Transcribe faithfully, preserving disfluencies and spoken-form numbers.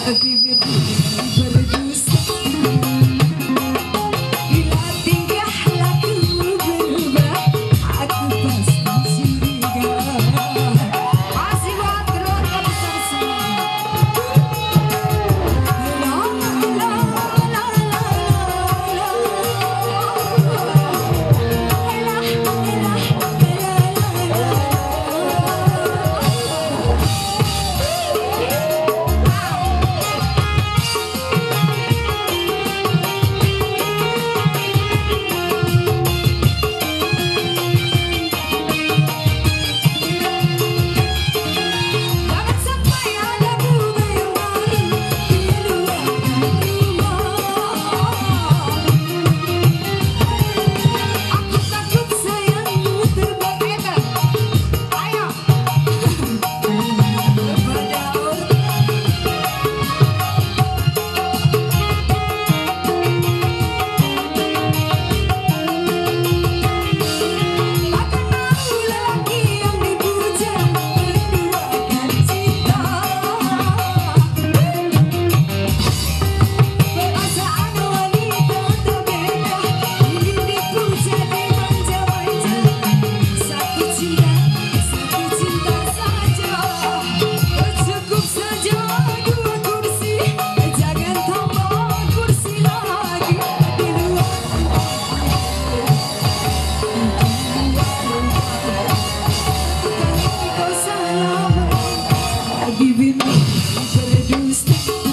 bibir berdusta. Bila tingkah laku berubah, aku pasti curiga. Masih buat keluarga besar semua. La la la la la la. Elah elah elah. Jangan sampai ada bunga yang baru di luar rumah. Aku takut sayangmu terbakar. Ayo pada orang. Akan mau lelaki yang dipuja menduakan cinta. Perasaan wanita terbeda, ingin dipuja dimanja-manja. Satu cinta, satu cinta saja. Cukup saja dua kursi, jangan tambah kursi lagi. Di luar kau salah, bibirmu berdusta.